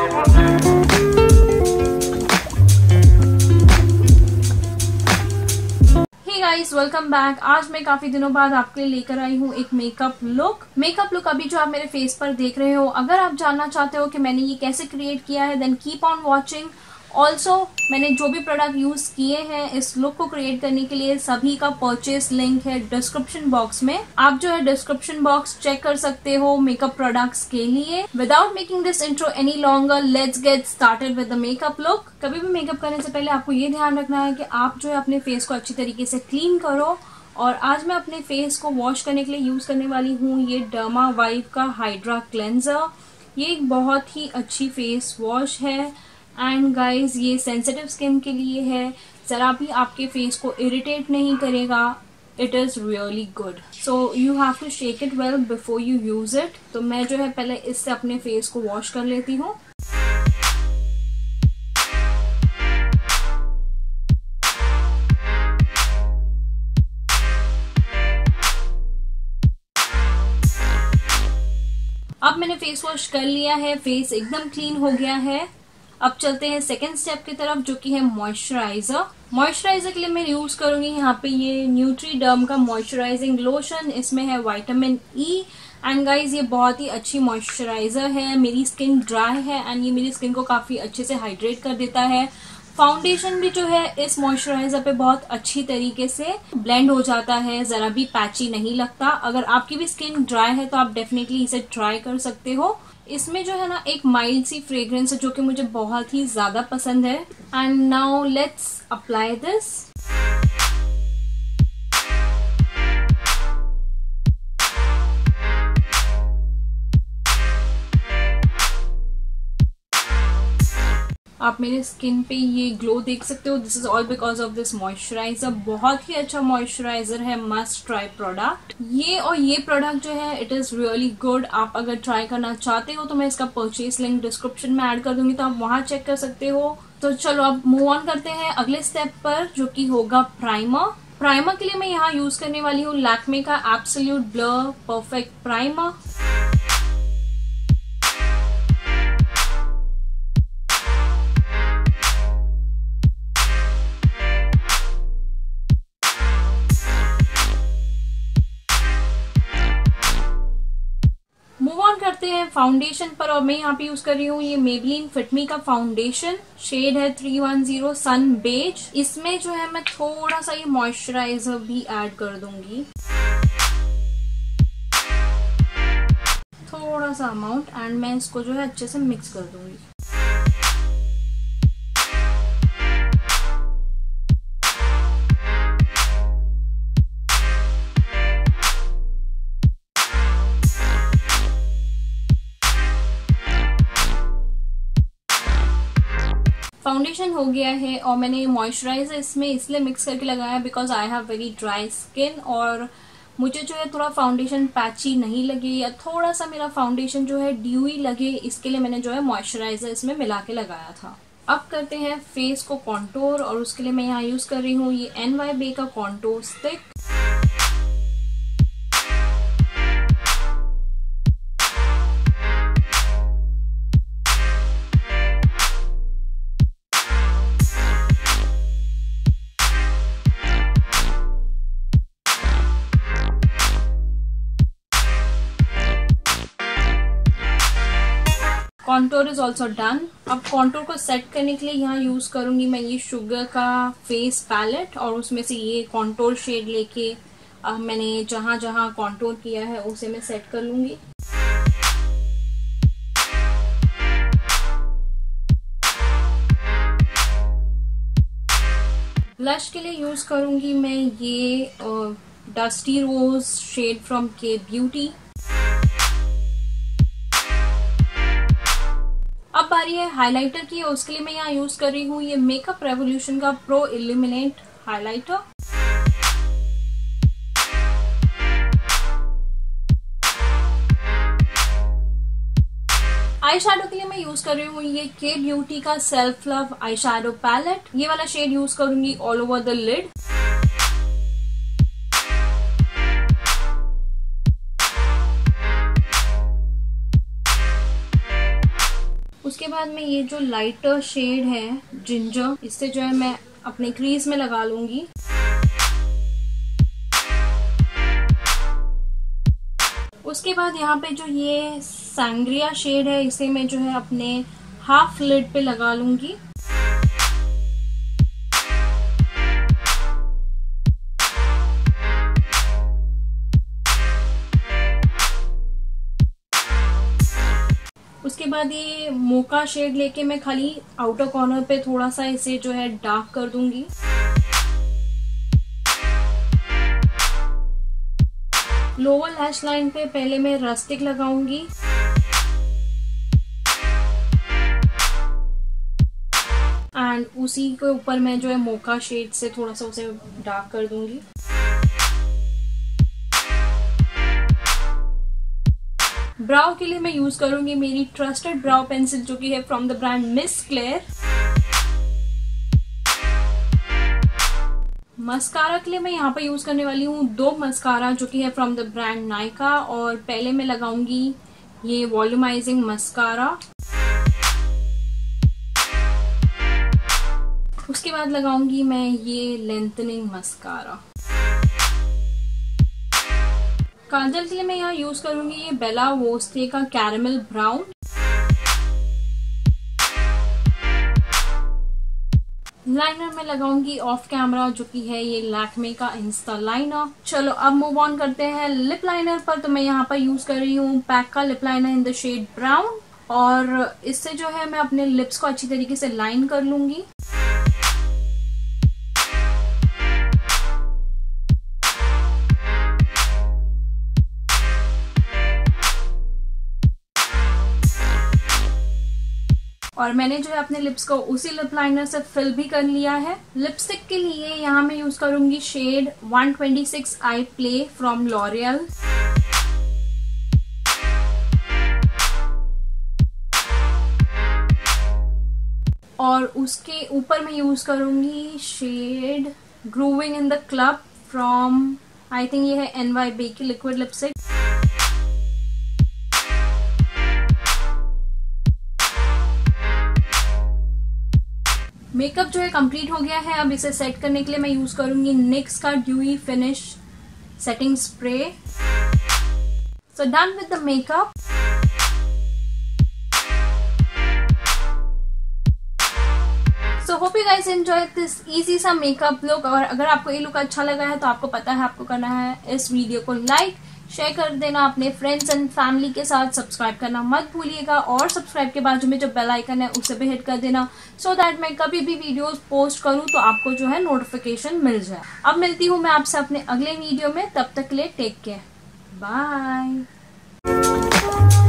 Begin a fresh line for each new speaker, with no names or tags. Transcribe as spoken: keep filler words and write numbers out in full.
Guys welcome back. आज मैं काफी दिनों बाद आपके लिए लेकर आई हूँ एक मेकअप लुक। मेकअप लुक अभी जो आप मेरे फेस पर देख रहे हो, अगर आप जानना चाहते हो कि मैंने ये कैसे क्रिएट किया है, then keep on watching. Also मैंने जो भी प्रोडक्ट यूज किए हैं इस लुक को क्रिएट करने के लिए, सभी का परचेस लिंक है डिस्क्रिप्शन बॉक्स में। आप जो है डिस्क्रिप्शन बॉक्स चेक कर सकते हो मेकअप प्रोडक्ट्स के लिए। Without making this intro any longer, let's get started with the makeup look. कभी भी मेकअप करने से पहले आपको ये ध्यान रखना है कि आप जो है अपने फेस को अच्छी तरीके से क्लीन करो। और आज मैं अपने फेस को वॉश करने के लिए यूज करने वाली हूँ ये डर्मा वाइव का हाइड्रा क्लेंजर। ये एक बहुत ही अच्छी फेस वॉश है एंड गाइज ये सेंसिटिव स्किन के लिए है, जरा भी आपके फेस को इरिटेट नहीं करेगा। It is really good, so you have to shake it well before you use it. तो मैं जो है पहले इससे अपने फेस को वॉश कर लेती हूँ। अब मैंने फेस वॉश कर लिया है, फेस एकदम क्लीन हो गया है। अब चलते हैं सेकेंड स्टेप की तरफ, जो कि है मॉइस्चराइजर। मॉइस्चराइजर के लिए मैं यूज करूंगी यहाँ पे ये न्यूट्रीडर्म का मॉइस्चराइजिंग लोशन। इसमें है विटामिन ई एंड गाइज ये बहुत ही अच्छी मॉइस्चराइजर है। मेरी स्किन ड्राई है एंड ये मेरी स्किन को काफी अच्छे से हाइड्रेट कर देता है। फाउंडेशन भी जो है इस मॉइस्चराइजर पे बहुत अच्छी तरीके से ब्लेंड हो जाता है, जरा भी पैची नहीं लगता। अगर आपकी भी स्किन ड्राई है तो आप डेफिनेटली इसे ट्राई कर सकते हो। इसमें जो है ना एक माइल्ड सी फ्रेग्रेंस है जो कि मुझे बहुत ही ज्यादा पसंद है। And now let's apply this. आप मेरे स्किन पे ये ग्लो देख सकते हो। This is all because of this moisturiser. बहुत ही अच्छा मॉइस्चराइजर है, मस्ट ट्राई प्रोडक्ट ये। और ये प्रोडक्ट जो है इट इज रियली गुड। आप अगर ट्राई करना चाहते हो तो मैं इसका परचेस लिंक डिस्क्रिप्शन में ऐड कर दूंगी, तो आप वहां चेक कर सकते हो। तो चलो अब मूव ऑन करते हैं अगले स्टेप पर, जो कि होगा प्राइमर। प्राइमर के लिए मैं यहाँ यूज करने वाली हूँ लैक्मे का absolute blur perfect primer. Move on करते हैं फाउंडेशन पर, और मैं यहाँ पे यूज कर रही हूँ ये मेबलिन फिट मी का फाउंडेशन। शेड है three one zero sun beige. इसमें जो है मैं थोड़ा सा ये मॉइस्चराइजर भी ऐड कर दूंगी, थोड़ा सा अमाउंट, एंड मैं इसको जो है अच्छे से मिक्स कर दूंगी। फाउंडेशन हो गया है और मैंने मॉइस्चराइजर इसमें इसलिए मिक्स करके लगाया because I have very dry skin और मुझे जो है थोड़ा फाउंडेशन पैची नहीं लगे या थोड़ा सा मेरा फाउंडेशन जो है ड्यूई लगे, इसके लिए मैंने जो है मॉइस्चराइजर इसमें मिला के लगाया था। अब करते हैं फेस को कॉन्टोर, और उसके लिए मैं यहाँ यूज कर रही हूँ ये एन वाई बे का contour stick. Contour is also done. अब कॉन्टोर को सेट करने के लिए यहाँ यूज करूंगी मैं ये शुगर का फेस पैलेट, और उसमें से ये कॉन्टोर शेड लेके अब मैंने जहां जहां कॉन्टोर किया है उसे मैं सेट कर लूंगी। ब्लश के लिए यूज करूंगी मैं ये dusty rose shade from K Beauty. अब बारी है हाइलाइटर की, और उसके लिए मैं यहाँ यूज कर रही हूँ ये मेकअप रेवोल्यूशन का pro illuminate highlighter. Eye shadow के लिए मैं यूज कर रही हूँ ये के ब्यूटी का self love eye shadow palette. ये वाला शेड यूज करूंगी ऑल ओवर द लिड। उसके बाद में ये जो लाइटर शेड है जिंजर, इससे जो है मैं अपने क्रीज में लगा लूंगी। उसके बाद यहाँ पे जो ये सैंग्रिया शेड है, इसे मैं जो है अपने हाफ लिड पे लगा लूंगी। उसके बाद ये मोका शेड लेके मैं खाली आउटर कॉर्नर पे थोड़ा सा इसे जो है डार्क कर दूंगी। लोअर लैश लाइन पे पहले मैं रस्टिक लगाऊंगी, एंड उसी के ऊपर मैं जो है मोका शेड से थोड़ा सा उसे डार्क कर दूंगी। ब्राउ के लिए मैं यूज करूंगी मेरी ट्रस्टेड ब्राउ पेंसिल जो कि है from the brand Miss Claire. Mascara के लिए मैं यहाँ पे यूज करने वाली हूँ दो मस्कारा जो कि है फ्रॉम द ब्रांड नायका, और पहले मैं लगाऊंगी ये वॉल्यूमाइजिंग मस्कारा, उसके बाद लगाऊंगी मैं ये लेंथनिंग मस्कारा। काजल के लिए मैं यहाँ यूज करूंगी ये बेला वोस्टे का कैरेमल ब्राउन। लाइनर में लगाऊंगी ऑफ कैमरा जो कि है ये लैक्मे का इंस्टा लाइनर। चलो अब मूव ऑन करते हैं लिप लाइनर पर। तो मैं यहाँ पर यूज कर रही हूँ पैक का lip liner in the shade brown, और इससे जो है मैं अपने लिप्स को अच्छी तरीके से लाइन कर लूंगी। और मैंने जो है अपने लिप्स को उसी लिप लाइनर से फिल भी कर लिया है। लिपस्टिक के लिए यहाँ मैं यूज करूंगी shade one twenty six I play from L'Oreal. और उसके ऊपर मैं यूज करूंगी shade grooving in the club from, I think ये है एन वाई बी की लिक्विड लिपस्टिक। मेकअप जो है कंप्लीट हो गया है। अब इसे सेट करने के लिए मैं यूज करूंगी निक्स का dewy finish setting spray. So done with the makeup. So hope you guys enjoy this easy सा मेकअप लुक। और अगर आपको ये लुक अच्छा लगा है तो आपको पता है आपको करना है इस वीडियो को लाइक शेयर कर देना अपने फ्रेंड्स एंड फैमिली के साथ, सब्सक्राइब करना मत भूलिएगा, और सब्सक्राइब के बाजू में जो बेल आइकन है उसे भी हिट कर देना, सो दैट मैं कभी भी वीडियोस पोस्ट करूं तो आपको जो है नोटिफिकेशन मिल जाए। अब मिलती हूं मैं आपसे अपने अगले वीडियो में, तब तक के लिए टेक केयर, बाय।